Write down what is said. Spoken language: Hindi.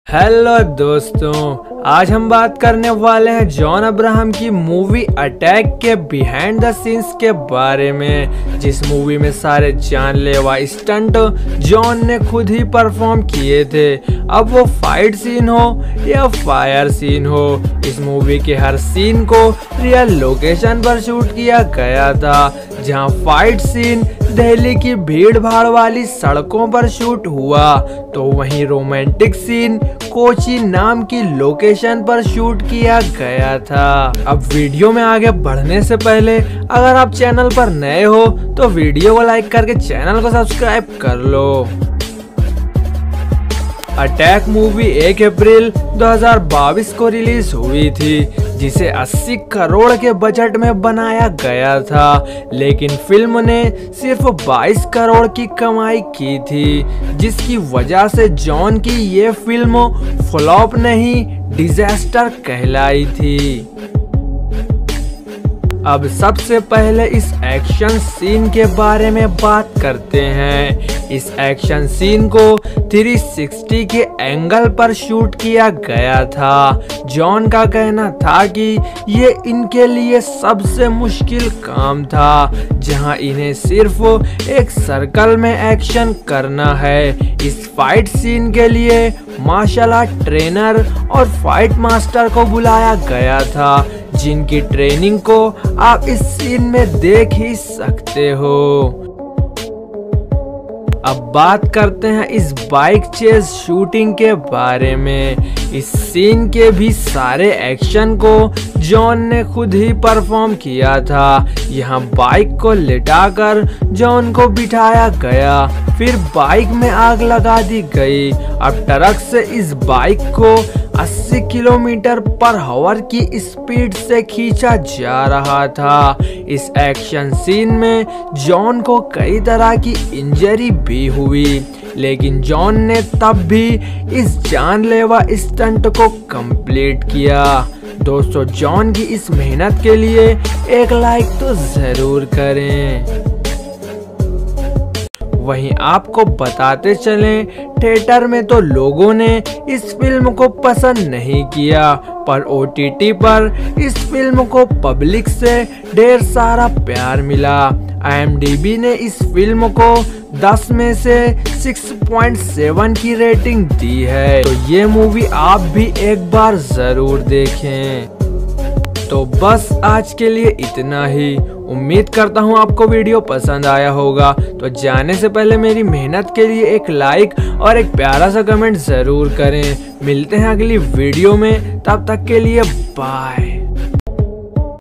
हेलो दोस्तों, आज हम बात करने वाले हैं जॉन अब्राहम की मूवी अटैक के बिहाइंड द सीन्स के बारे में, जिस मूवी में सारे जानलेवा स्टंट जॉन ने खुद ही परफॉर्म किए थे। अब वो फाइट सीन हो या फायर सीन हो, इस मूवी के हर सीन को रियल लोकेशन पर शूट किया गया था। जहां फाइट सीन दिल्ली की भीड़ भाड़ वाली सड़कों पर शूट हुआ, तो वहीं रोमांटिक सीन कोची नाम की लोकेशन पर शूट किया गया था। अब वीडियो में आगे बढ़ने से पहले अगर आप चैनल पर नए हो तो वीडियो को लाइक करके चैनल को सब्सक्राइब कर लो। अटैक मूवी 1 अप्रैल 2022 को रिलीज हुई थी, जिसे 80 करोड़ के बजट में बनाया गया था, लेकिन फिल्म ने सिर्फ 22 करोड़ की कमाई की थी, जिसकी वजह से जॉन की ये फिल्म फ्लॉप नहीं डिजास्टर कहलाई थी। अब सबसे पहले इस एक्शन सीन के बारे में बात करते हैं। इस एक्शन सीन को 360 के एंगल पर शूट किया गया था। जॉन का कहना था कि ये इनके लिए सबसे मुश्किल काम था, जहां इन्हें सिर्फ एक सर्कल में एक्शन करना है। इस फाइट सीन के लिए मार्शल आर्ट ट्रेनर और फाइट मास्टर को बुलाया गया था, जिनकी ट्रेनिंग को आप इस सीन में देख ही सकते हो। अब बात करते हैं इस बाइक चेज शूटिंग के बारे में। इस सीन के भी सारे एक्शन को जॉन ने खुद ही परफॉर्म किया था। यहाँ बाइक को लिटाकर जॉन को बिठाया गया, फिर बाइक में आग लगा दी गई। अब ट्रक से इस बाइक को 80 किलोमीटर पर आवर की स्पीड से खींचा जा रहा था। इस एक्शन सीन में जॉन को कई तरह की इंजरी भी हुई, लेकिन जॉन ने तब भी इस जानलेवा स्टंट को कंप्लीट किया। दोस्तों, जॉन की इस मेहनत के लिए एक लाइक तो जरूर करें। वहीं आपको बताते चलें, थिएटर में तो लोगों ने इस फिल्म को पसंद नहीं किया, पर OTT पर इस फिल्म को पब्लिक से ढेर सारा प्यार मिला। IMDb ने इस फिल्म को 10 में से 6.7 की रेटिंग दी है, तो ये मूवी आप भी एक बार जरूर देखें। तो बस आज के लिए इतना ही। उम्मीद करता हूँ आपको वीडियो पसंद आया होगा। तो जाने से पहले मेरी मेहनत के लिए एक लाइक और एक प्यारा सा कमेंट जरूर करें। मिलते हैं अगली वीडियो में, तब तक के लिए बाय।